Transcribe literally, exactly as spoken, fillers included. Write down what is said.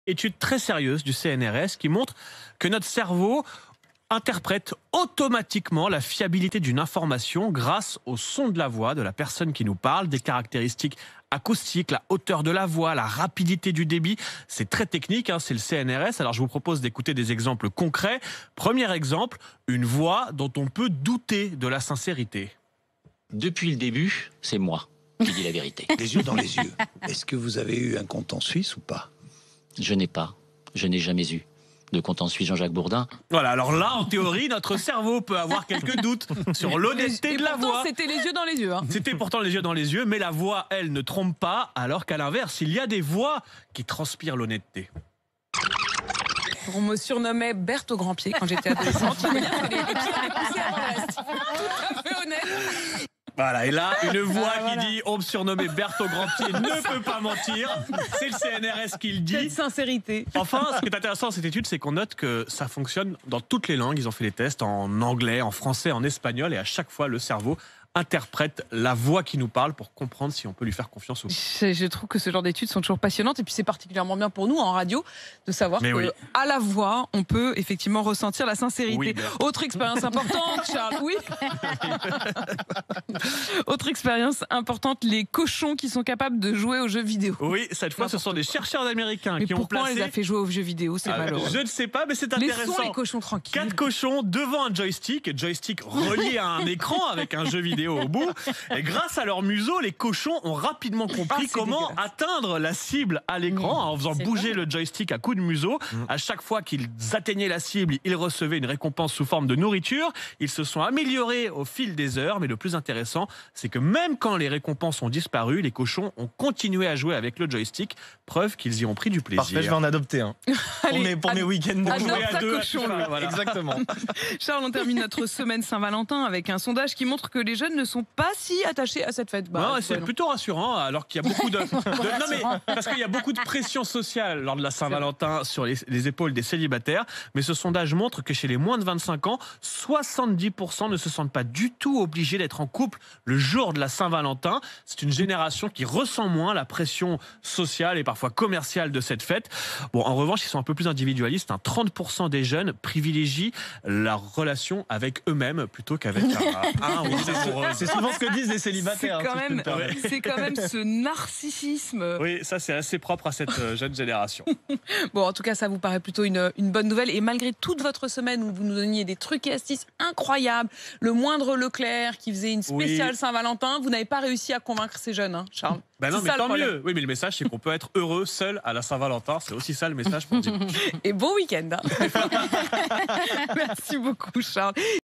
Étude très sérieuse du C N R S qui montre que notre cerveau interprète automatiquement la fiabilité d'une information grâce au son de la voix de la personne qui nous parle, des caractéristiques acoustiques, la hauteur de la voix, la rapidité du débit. C'est très technique, hein, c'est le C N R S. Alors je vous propose d'écouter des exemples concrets. Premier exemple, une voix dont on peut douter de la sincérité. Depuis le début, c'est moi qui dis la vérité. Les yeux dans les yeux. Est-ce que vous avez eu un compte en Suisse ou pas? Je n'ai pas, je n'ai jamais eu de compte en Suisse Jean-Jacques Bourdin. Voilà, alors là, en théorie, notre cerveau peut avoir quelques doutes sur l'honnêteté de la voix. C'était les yeux dans les yeux. Hein. C'était pourtant les yeux dans les yeux, mais la voix, elle, ne trompe pas, alors qu'à l'inverse, il y a des voix qui transpirent l'honnêteté. On me surnommait Berthe au grand pied quand j'étais adolescente. Il faut dire que les pieds avaient poussé avant le reste. Tout à fait honnête. Voilà, et là, une voix ah, voilà. qui dit « On me surnommait Berthe au grand pied ne peut pas mentir ». C'est le C N R S qui le dit. Cette sincérité. Enfin, ce qui est intéressant dans cette étude, c'est qu'on note que ça fonctionne dans toutes les langues. Ils ont fait les tests en anglais, en français, en espagnol, et à chaque fois, le cerveau interprète la voix qui nous parle pour comprendre si on peut lui faire confiance ou pas. Je, je trouve que ce genre d'études sont toujours passionnantes et puis c'est particulièrement bien pour nous en radio de savoir qu'à oui. la voix, on peut effectivement ressentir la sincérité. Oui, Autre expérience importante, Charles. Oui. Autre expérience importante, les cochons qui sont capables de jouer aux jeux vidéo. Oui, cette fois, ce sont des chercheurs américains mais qui ont placé... pourquoi on les a fait jouer aux jeux vidéo? C'est ah, malheureux. Je ne sais pas, mais c'est intéressant. Laissons les cochons tranquilles. Quatre cochons devant un joystick, joystick relié à un écran avec un jeu vidéo au bout. Et grâce à leur museau, les cochons ont rapidement compris ah, comment dégueulasse. atteindre la cible à l'écran mmh. en faisant bouger vrai. le joystick à coups de museau. Mmh. À chaque fois qu'ils atteignaient la cible, ils recevaient une récompense sous forme de nourriture. Ils se sont améliorés au fil des heures, mais le plus intéressant, c'est que même quand les récompenses ont disparu, les cochons ont continué à jouer avec le joystick, preuve qu'ils y ont pris du plaisir. Parfait, je vais en adopter un. Allez, pour mes, pour mes week-ends. Pour jouer à deux. Cochon, voilà. Exactement. Charles, on termine notre semaine Saint-Valentin avec un sondage qui montre que les jeunes ne sont pas si attachés à cette fête. Bah, non, c'est plutôt rassurant, alors qu'il y a beaucoup de, de non mais parce qu'il y a beaucoup de pression sociale lors de la Saint-Valentin sur les, les épaules des célibataires. Mais ce sondage montre que chez les moins de vingt-cinq ans, soixante-dix pour cent ne se sentent pas du tout obligés d'être en couple le jour de la Saint-Valentin. C'est une génération qui ressent moins la pression sociale et parfois commerciale de cette fête. Bon, en revanche, ils sont un peu plus individualistes. Hein. trente pour cent des jeunes privilégient la relation avec eux-mêmes plutôt qu'avec un, un ou une amoureuse. C'est souvent ce que disent les célibataires. C'est quand, même, c'est quand même ce narcissisme. Oui, ça c'est assez propre à cette jeune génération. Bon, en tout cas, ça vous paraît plutôt une, une bonne nouvelle. Et malgré toute votre semaine où vous nous donniez des trucs et astuces incroyables, le moindre Leclerc qui faisait une spéciale oui. Saint-Valentin, vous n'avez pas réussi à convaincre ces jeunes, hein, Charles. Ben non, mais tant mieux. Oui, mais le message, c'est qu'on peut être heureux seul à la Saint-Valentin. C'est aussi ça le message pour dire. Et bon week-end. Hein. Merci beaucoup, Charles.